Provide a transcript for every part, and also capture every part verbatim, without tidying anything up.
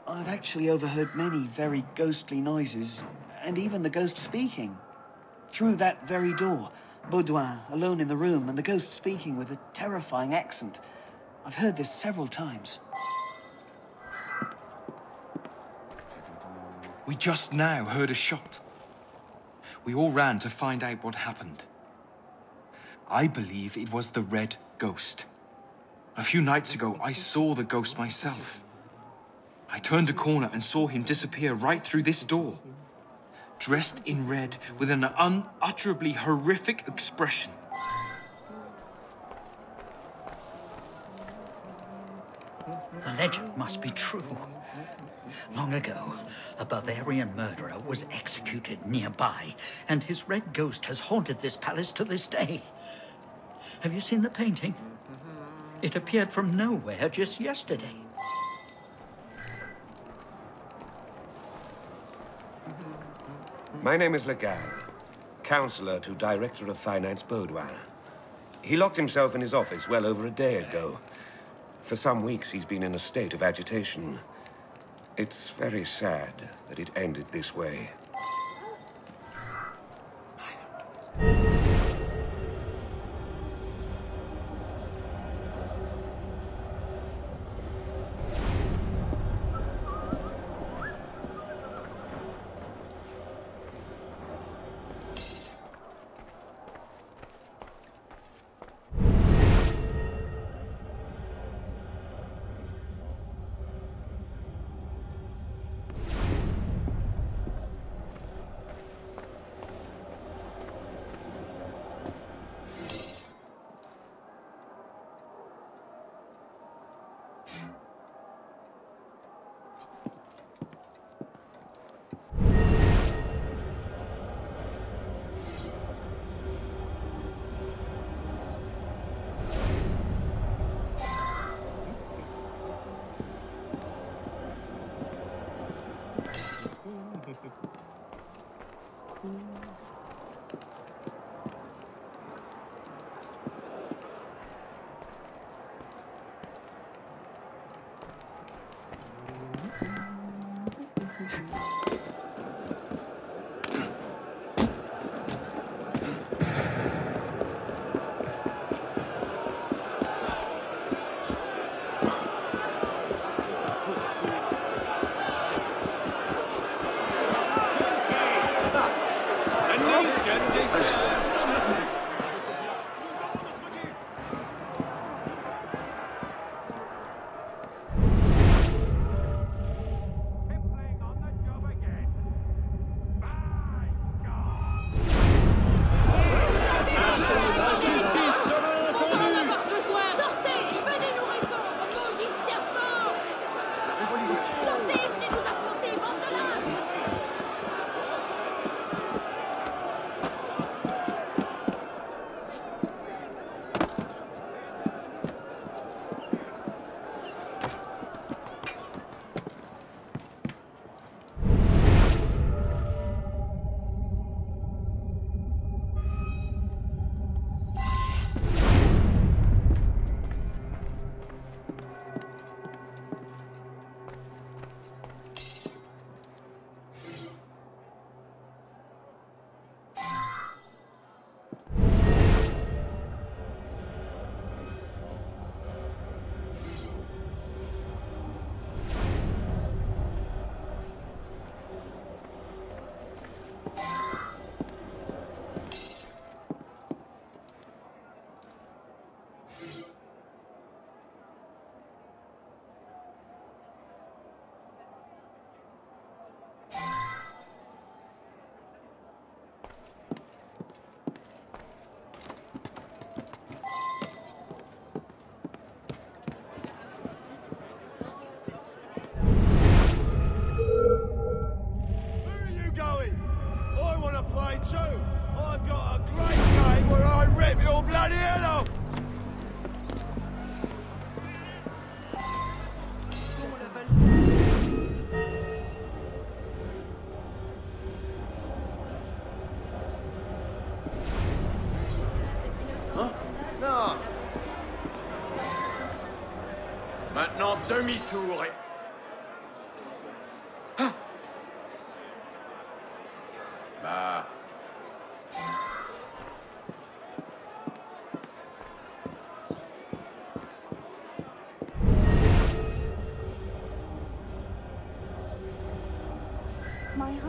I've actually overheard many very ghostly noises, and even the ghost speaking. Through that very door, Baudouin alone in the room, and the ghost speaking with a terrifying accent. I've heard this several times. We just now heard a shot. We all ran to find out what happened. I believe it was the Red Ghost. A few nights ago, I saw the ghost myself. I turned a corner and saw him disappear right through this door. Dressed in red with an unutterably horrific expression. The legend must be true. Long ago, a Bavarian murderer was executed nearby, and his red ghost has haunted this palace to this day. Have you seen the painting? It appeared from nowhere just yesterday. My name is Legal, Counselor to Director of Finance Baudouin. He locked himself in his office well over a day ago. For some weeks, he's been in a state of agitation. It's very sad that it ended this way. Maintenant, demi-tour et...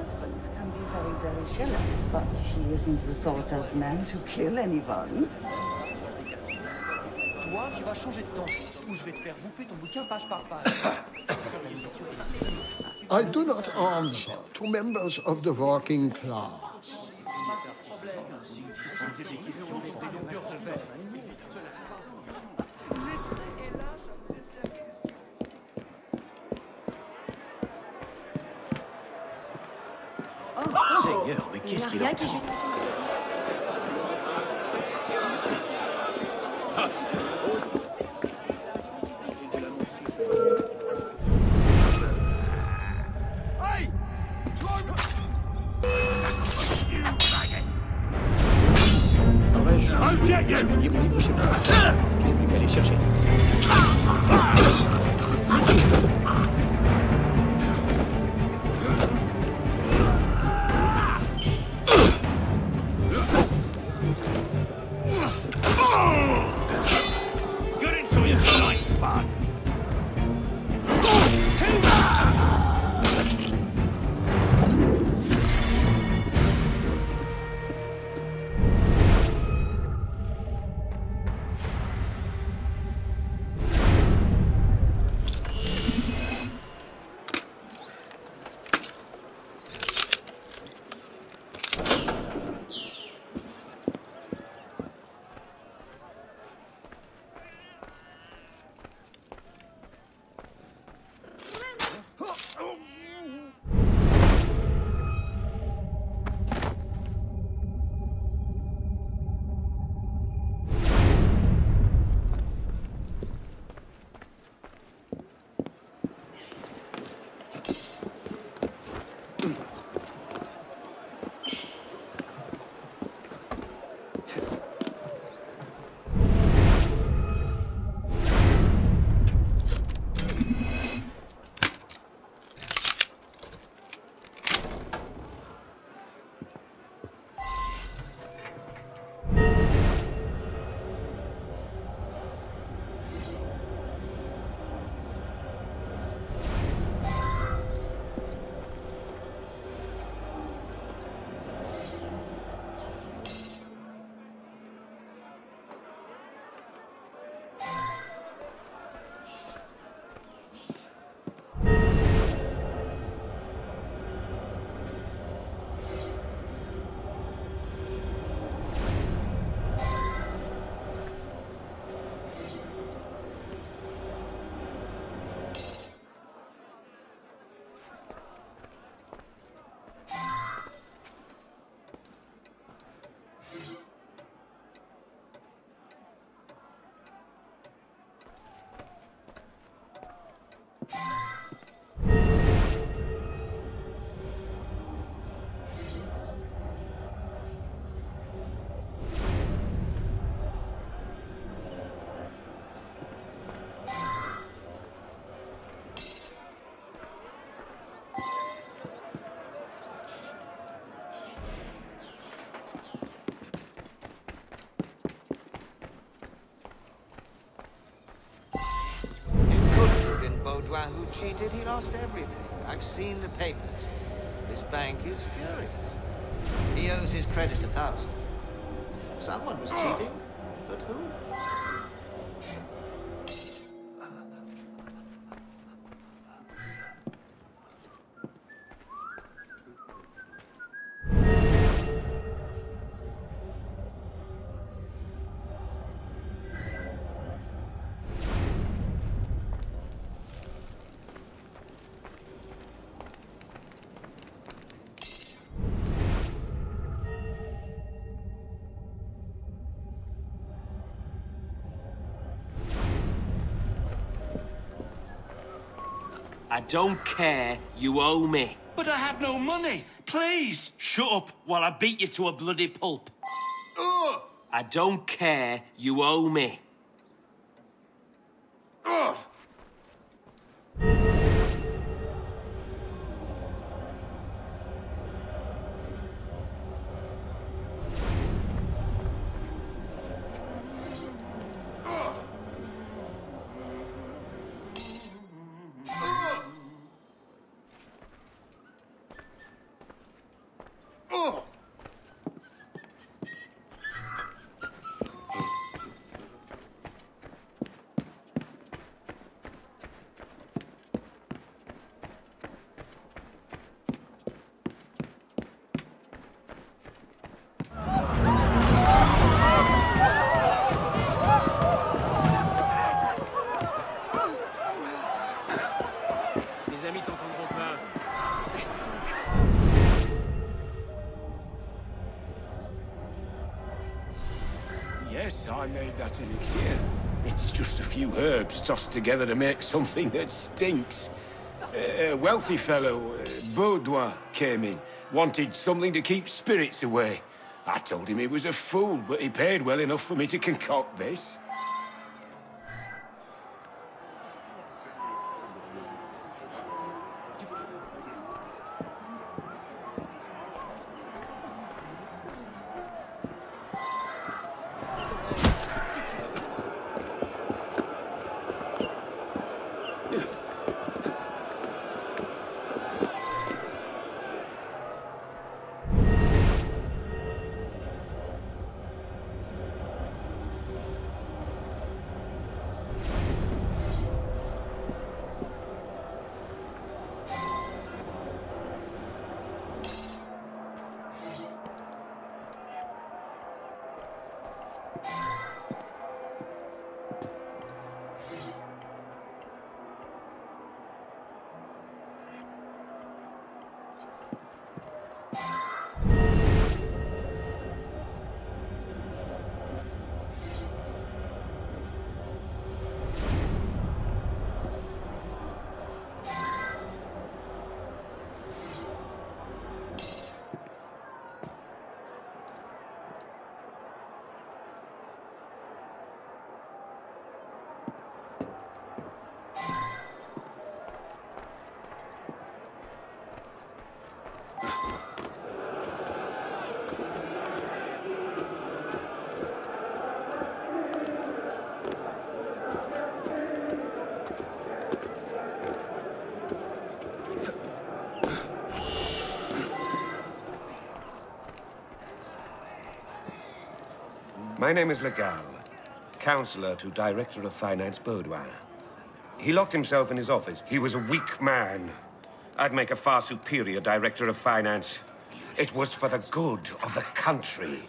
husband can be very, very jealous, but he isn't the sort of man to kill anyone. Toi, tu vas changer de temps, ou je vais te faire bouffer ton bouquin page par page. I do not answer to members of the working class. Seigneur, mais qu'est-ce qu'il a? Baudouin who cheated, he lost everything. I've seen the papers. His bank is furious. He owes his credit a thousand. Someone was cheating, but who? I don't care. You owe me. But I have no money. Please. Shut up while I beat you to a bloody pulp. Ugh. I don't care. You owe me. Ugh. Yes, I made that elixir. It's just a few herbs tossed together to make something that stinks. A wealthy fellow, uh, Baudouin, came in. Wanted something to keep spirits away. I told him he was a fool, but he paid well enough for me to concoct this. My name is Legal, counselor to Director of Finance Baudouin. He locked himself in his office. He was a weak man. I'd make a far superior Director of Finance. It was for the good of the country.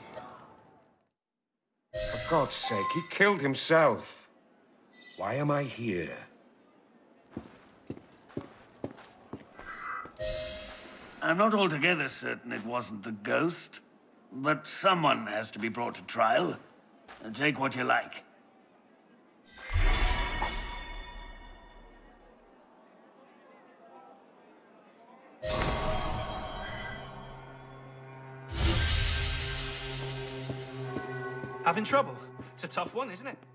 For God's sake, he killed himself. Why am I here? I'm not altogether certain it wasn't the ghost, but someone has to be brought to trial. Take what you like. Having trouble? It's a tough one, isn't it?